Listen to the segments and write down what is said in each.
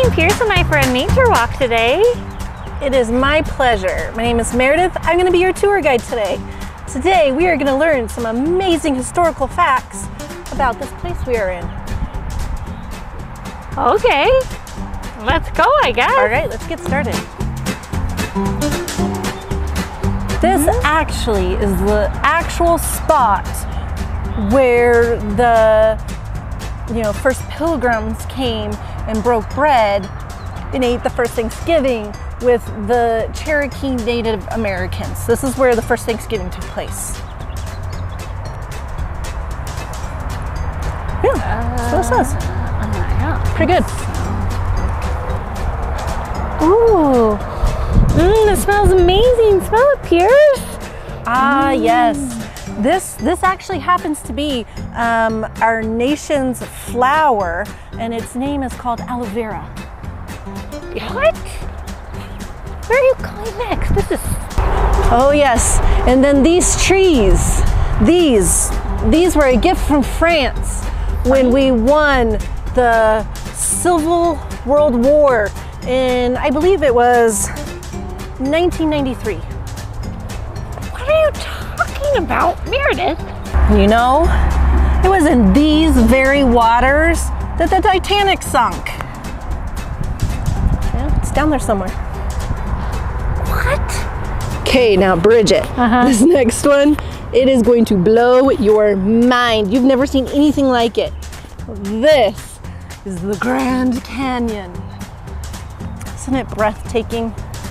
joining Pierce and I for a nature walk today. It is my pleasure. My name is Meredith. I'm going to be your tour guide today. Today we are going to learn some amazing historical facts about this place we are in. Okay, let's go, I guess. All right, let's get started. This actually is the actual spot where the first pilgrims came and broke bread and ate the first Thanksgiving with the Cherokee Native Americans. This is where the first Thanksgiving took place. Yeah, that's what it says. Yeah. Pretty good. Ooh, it smells amazing. Smell it, Pierce. Ah, yes. This actually happens to be our nation's flower, and its name is called aloe vera. What? Where are you going next? This is... Oh yes, and then these trees, these were a gift from France when we won the Civil World War in, I believe it was 1993. What are you talking about, Meredith? You know, it was in these very waters that the Titanic sunk. Yeah, it's down there somewhere. What? Okay, now Bridget, this next one, it is going to blow your mind. You've never seen anything like it. This is the Grand Canyon. Isn't it breathtaking?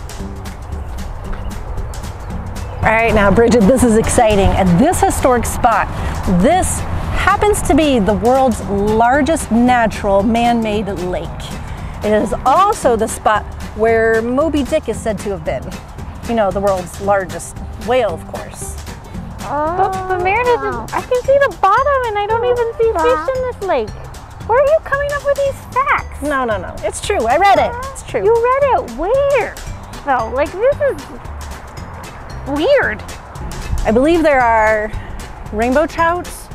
All right, now Bridget, this is exciting. At this historic spot, this happens to be the world's largest natural man-made lake. It is also the spot where Moby Dick is said to have been. You know, the world's largest whale, of course. But Meredith, I can see the bottom and I don't even see fish in this lake. Where are you coming up with these facts? No, it's true. I read it. It's true. You read it where? No, like this is weird. I believe there are rainbow trouts,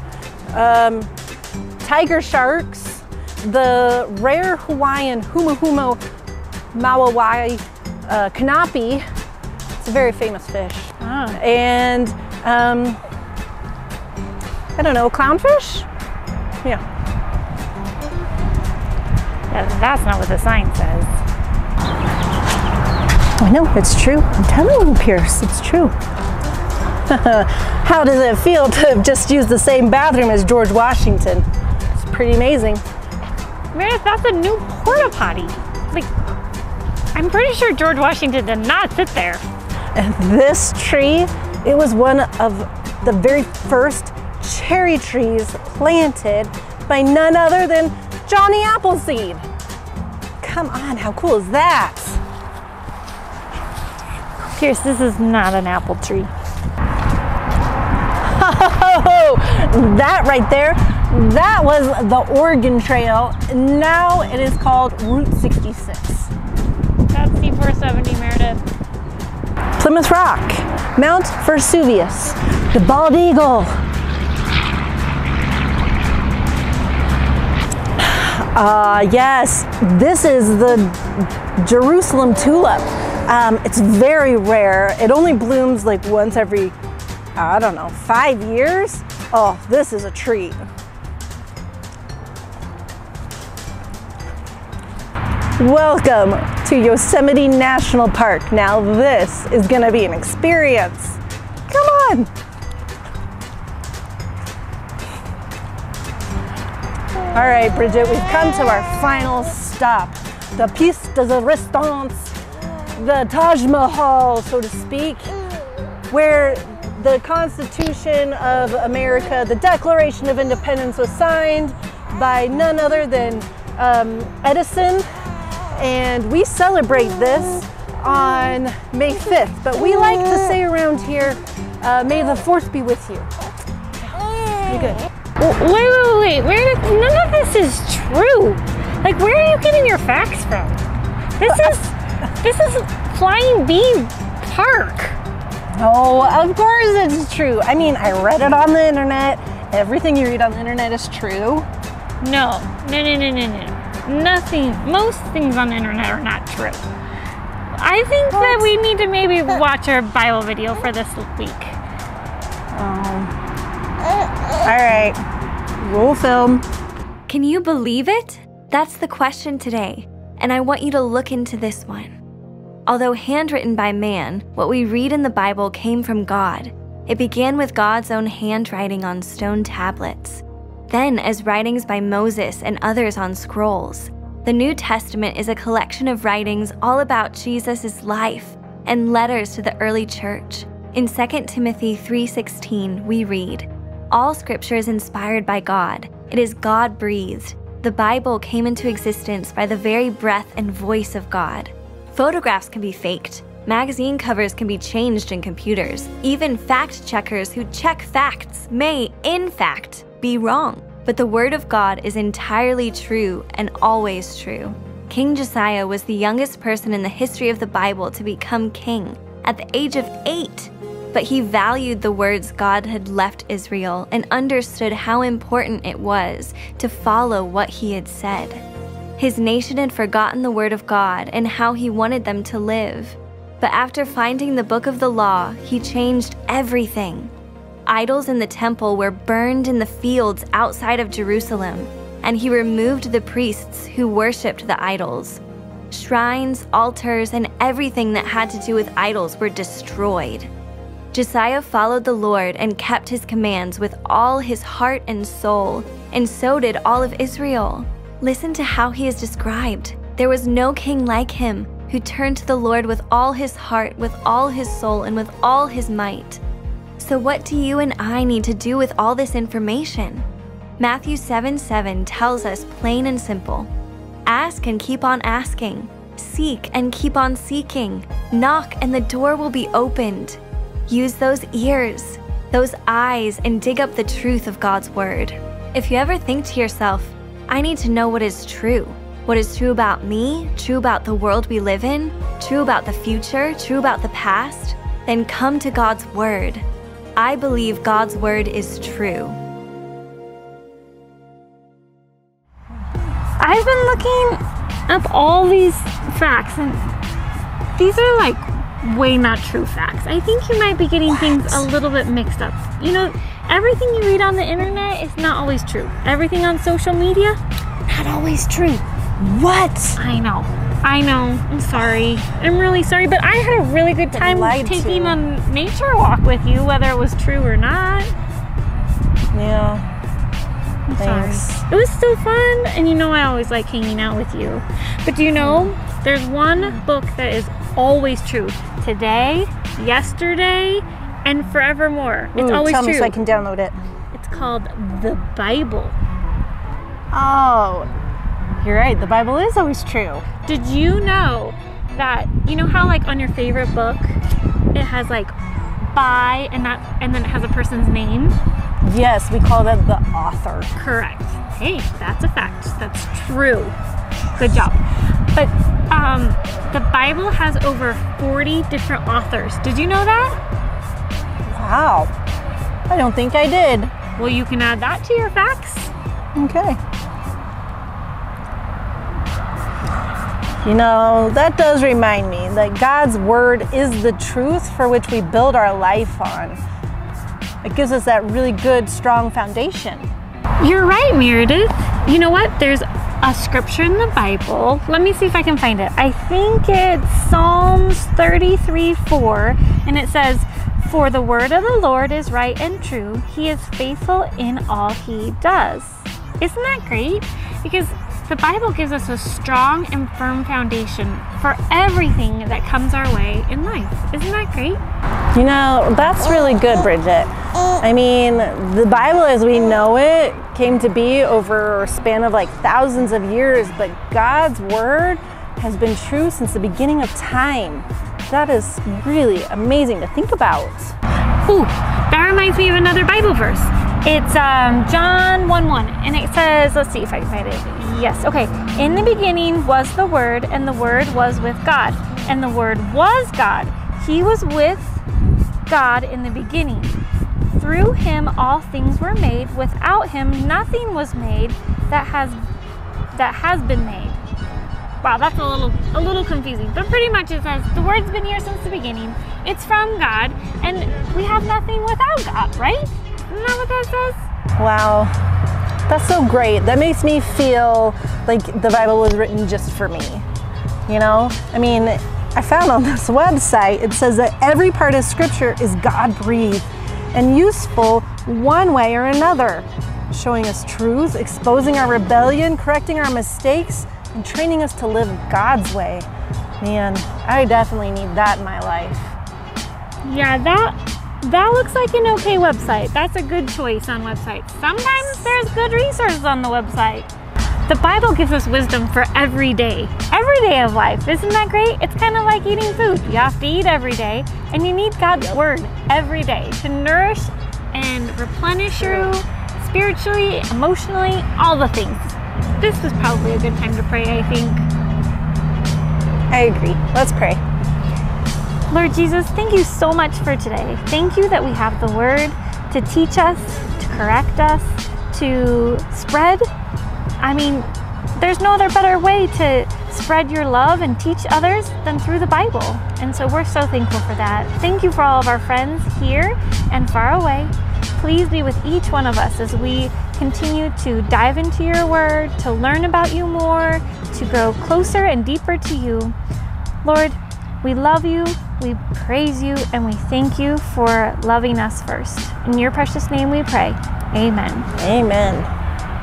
tiger sharks, the rare Hawaiian humuhumo mawawai kanapi. It's a very famous fish. And I don't know, clownfish? Yeah. That's not what the sign says. I know, it's true. I'm telling you, Pierce, it's true. How does it feel to have just used the same bathroom as George Washington? It's pretty amazing. Meredith, that's a new porta potty. Like, I'm pretty sure George Washington did not sit there. And this tree, it was one of the very first cherry trees planted by none other than Johnny Appleseed. Come on, how cool is that? Pierce, this is not an apple tree. Oh, that right there, that was the Oregon Trail. Now it is called Route 66. That's C470, Meredith. Plymouth Rock, Mount Vesuvius, the Bald Eagle. Yes, this is the Jerusalem tulip. It's very rare. It only blooms like once every, I don't know, 5 years. Oh, this is a treat. Welcome to Yosemite National Park. Now this is gonna be an experience. Come on. All right, Bridget, we've come to our final stop. The piece de resistance, the Taj Mahal, so to speak, where the Constitution of America, the Declaration of Independence, was signed by none other than Edison. And we celebrate this on May 5th, but we like to say around here, may the 4th be with you. Pretty good. Wait, Meredith, none of this is true. Like, where are you getting your facts from? This is Flying Bee Park. Oh, of course it's true. I mean, I read it on the internet. Everything you read on the internet is true. No. most things on the internet are not true. I think that we need to maybe watch our Bible video for this week. All right, roll film. Can you believe it? That's the question today, and I want you to look into this one. Although handwritten by man, what we read in the Bible came from God. It began with God's own handwriting on stone tablets, then as writings by Moses and others on scrolls. The New Testament is a collection of writings all about Jesus' life and letters to the early church. In 2 Timothy 3:16, we read, "All scripture is inspired by God. It is God-breathed. The Bible came into existence by the very breath and voice of God." Photographs can be faked. Magazine covers can be changed in computers. Even fact checkers who check facts may, in fact, be wrong. But the Word of God is entirely true and always true. King Josiah was the youngest person in the history of the Bible to become king at the age of 8. But he valued the words God had left Israel and understood how important it was to follow what he had said. His nation had forgotten the word of God and how he wanted them to live. But after finding the book of the law, he changed everything. Idols in the temple were burned in the fields outside of Jerusalem, and he removed the priests who worshipped the idols. Shrines, altars, and everything that had to do with idols were destroyed. Josiah followed the Lord and kept his commands with all his heart and soul, and so did all of Israel. Listen to how he is described. There was no king like him who turned to the Lord with all his heart, with all his soul, and with all his might. So what do you and I need to do with all this information? Matthew 7:7 tells us plain and simple, "Ask and keep on asking. Seek and keep on seeking. Knock and the door will be opened." Use those ears, those eyes, and dig up the truth of God's word. If you ever think to yourself, I need to know what is true. What is true about me, true about the world we live in, true about the future, true about the past, then come to God's word. I believe God's word is true. I've been looking up all these facts, and these are like way not true facts. I think you might be getting things a little bit mixed up. You know, everything you read on the internet is not always true. Everything on social media, not always true. What? I know. I'm sorry. I'm really sorry, but I had a really good time taking a nature walk with you, whether it was true or not. Yeah. I'm Thanks. sorry. It was still fun, and you know I always like hanging out with you. But do you know, there's one book that is always true. Today, yesterday, and forevermore. It's always tell true. me so I can download it. It's called the Bible. Oh, you're right. The Bible is always true. Did you know that, you know how like on your favorite book, it has like by and then it has a person's name? Yes, we call that the author. Correct. Hey, that's a fact. That's true. Good job. But the Bible has over 40 different authors. Did you know that? Wow. I don't think I did. Well, you can add that to your facts. Okay. You know, that does remind me that God's word is the truth for which we build our life on. It gives us that really good, strong foundation. You're right, Meredith. You know what? There's a scripture in the Bible. Let me see if I can find it. I think it's Psalms 33:4, and it says, "For the word of the Lord is right and true. He is faithful in all he does." Isn't that great? Because the Bible gives us a strong and firm foundation for everything that comes our way in life. Isn't that great? You know, that's really good, Bridget. I mean, the Bible as we know it came to be over a span of like thousands of years, but God's word has been true since the beginning of time. That is really amazing to think about. Ooh, that reminds me of another Bible verse. It's John 1:1, and it says, let's see if I can find it. Yes, okay. "In the beginning was the Word, and the Word was with God, and the Word was God. He was with God in the beginning. Through him all things were made. Without him nothing was made that has that has been made. Wow, that's a little confusing, but pretty much it says the Word's been here since the beginning. It's from God, and we have nothing without God, right? Isn't that what that says? Wow, that's so great. That makes me feel like the Bible was written just for me. You know, I mean, I found on this website, it says that every part of Scripture is God-breathed and useful one way or another, showing us truth, exposing our rebellion, correcting our mistakes, and training us to live God's way. Man, I definitely need that in my life. Yeah, that looks like an okay website. That's a good choice on websites. Sometimes there's good resources on the website. The Bible gives us wisdom for every day of life. Isn't that great? It's kind of like eating food. You have to eat every day, and you need God's Word every day to nourish and replenish you spiritually, emotionally, all the things. This is probably a good time to pray, I think. I agree. Let's pray. Lord Jesus, thank you so much for today. Thank you that we have the Word to teach us, to correct us, to spread. I mean, there's no other better way to spread your love and teach others than through the Bible. And so we're so thankful for that. Thank you for all of our friends here and far away. Please be with each one of us as we continue to dive into your Word, to learn about you more, to grow closer and deeper to you. Lord, we love you, we praise you, and we thank you for loving us first. In your precious name we pray. Amen. Amen.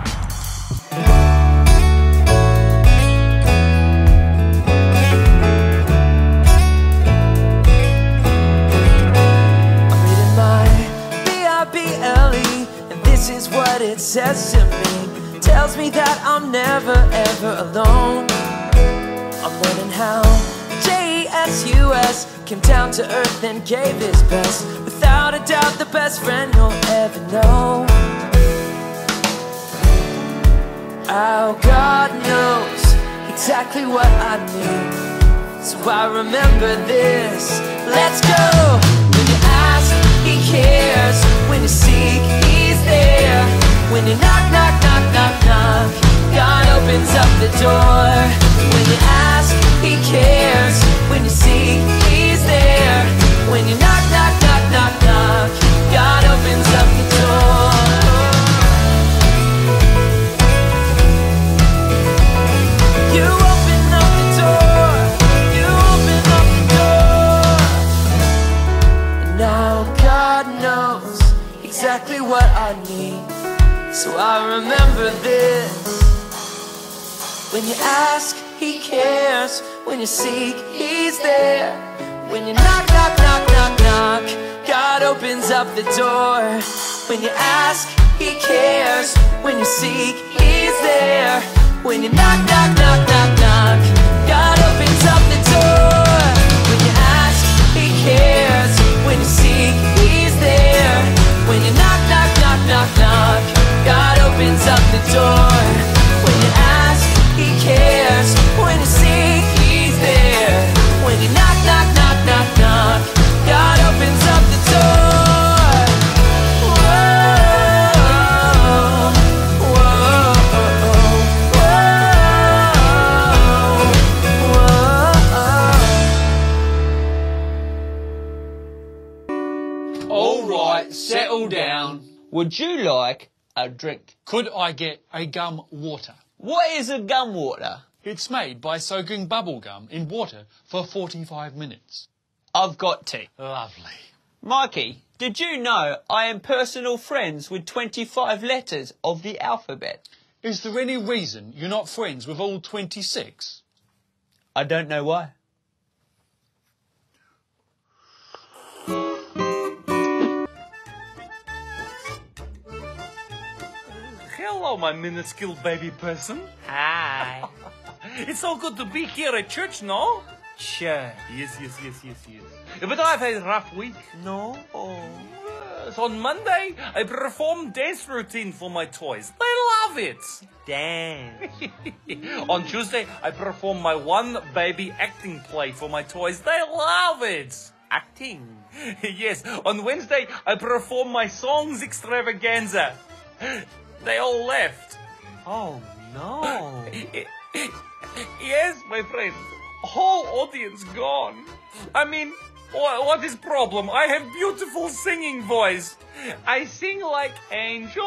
It says to me, tells me that I'm never ever alone. I'm learning how Jesus came down to earth and gave his best. Without a doubt the best friend you'll ever know. Our God knows exactly what I need, so I remember this. Let's go! When you ask, he cares. When you seek, he's there. When you knock, knock, knock, knock, knock, God opens up the door. When you ask, he cares. When you seek, he's there. When you knock, knock, knock, knock, knock, God opens up the door. You open up the door. You open up the door. And now God knows exactly what I need, so I remember this. When you ask, he cares. When you seek, he's there. When you knock, knock, knock, knock, knock, God opens up the door. When you ask, he cares. When you seek, he's there. When you knock, knock, knock, knock, knock, God opens up the door. When you ask, he cares. When you seek, he's there. When you knock, knock, knock, knock, knock, God opens up the door. When you ask, he cares. When you seek, he's there. When you knock, knock, knock, knock, knock, God opens up the door. Whoa, whoa, whoa, whoa. All right, settle down. Would you like a drink? Could I get a gum water? What is a gum water? It's made by soaking bubble gum in water for 45 minutes. I've got tea. Lovely. Mikey, did you know I am personal friends with 25 letters of the alphabet? Is there any reason you're not friends with all 26? I don't know why. Hello, my minuscule baby person. Hi. It's so good to be here at church, no? Sure. Yes. But I've had a rough week. No? So on Monday, I performed dance routine for my toys. They love it. Dance. On Tuesday, I performed my one baby acting play for my toys. They love it. Acting. Yes. On Wednesday, I performed my songs extravaganza. They all left. Oh, no. Yes, my friend. Whole audience gone. I mean, what is problem? I have beautiful singing voice. I sing like angel.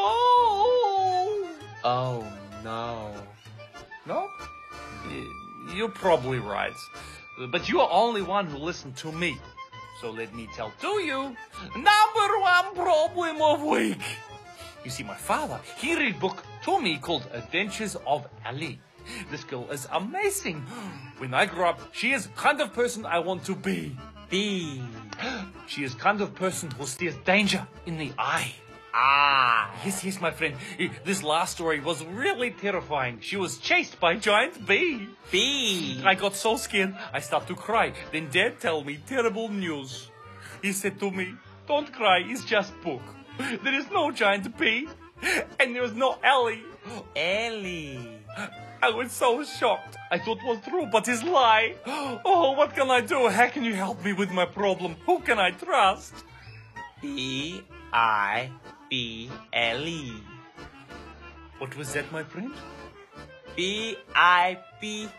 Oh, no. No? You're probably right. But you are only one who listened to me. So let me tell to you, number one problem of week. You see, my father, he read book to me called Adventures of Ellie. This girl is amazing. When I grow up, she is kind of person I want to be. She is kind of person who stares danger in the eye. Yes, my friend. This last story was really terrifying. She was chased by giant bee. I got so scared, I started to cry. Then Dad told me terrible news. He said to me, don't cry, it's just book. There is no giant bee, and there is no Ellie. Ellie. I was so shocked. I thought it was true, but it's lie. Oh, what can I do? How can you help me with my problem? Who can I trust? Bible. What was that, my friend? Bible.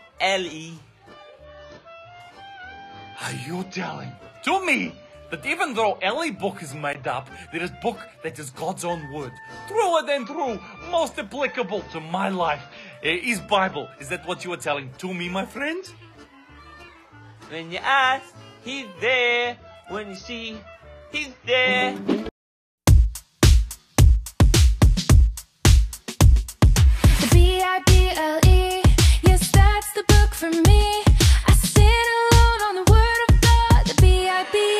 Are you telling to me that even though Ellie book is made up, there is book that is God's own word, truer than true, most applicable to my life, is Bible? Is that what you are telling to me, my friend? When you ask, he's there. When you see, he's there. The Bible, yes, that's the book for me. I stand alone on the word of God, the Bible.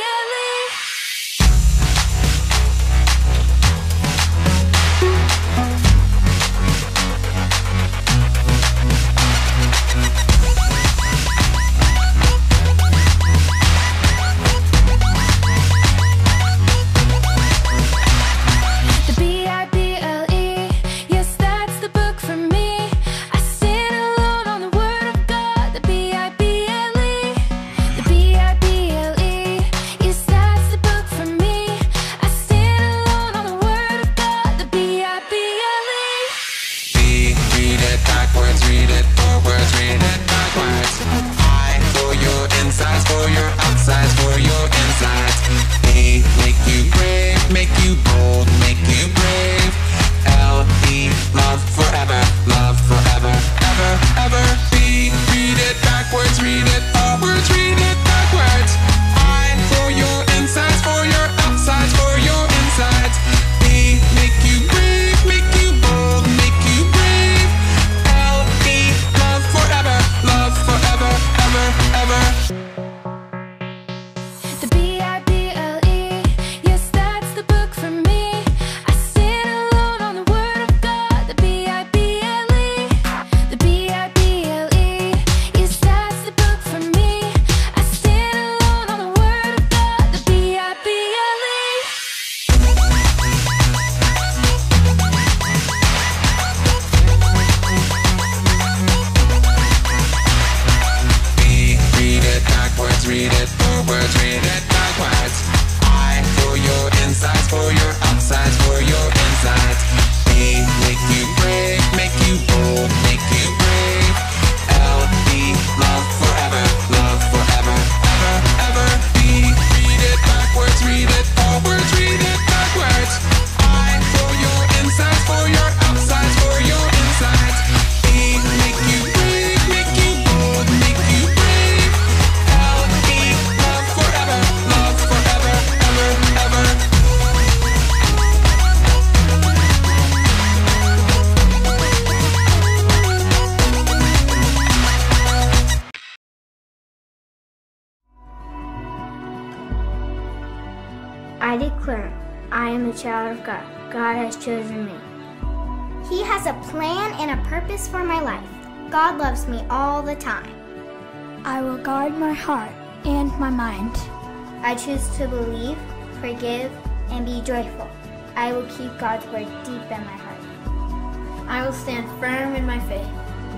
I declare, I am a child of God. God has chosen me. He has a plan and a purpose for my life. God loves me all the time. I will guard my heart and my mind. I choose to believe, forgive, and be joyful. I will keep God's word deep in my heart. I will stand firm in my faith.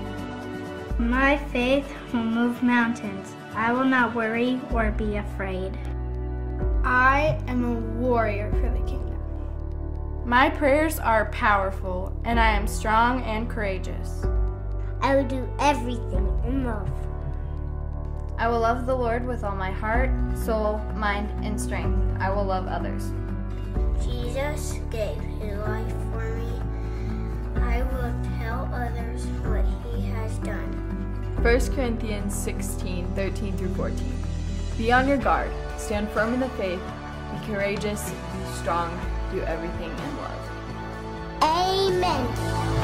My faith will move mountains. I will not worry or be afraid. I am a warrior for the kingdom. My prayers are powerful, and I am strong and courageous. I will do everything in love. I will love the Lord with all my heart, soul, mind, and strength. I will love others. Jesus gave his life for me. I will tell others what he has done. 1 Corinthians 16:13-14. Be on your guard, stand firm in the faith, be courageous, be strong, do everything in love. Amen.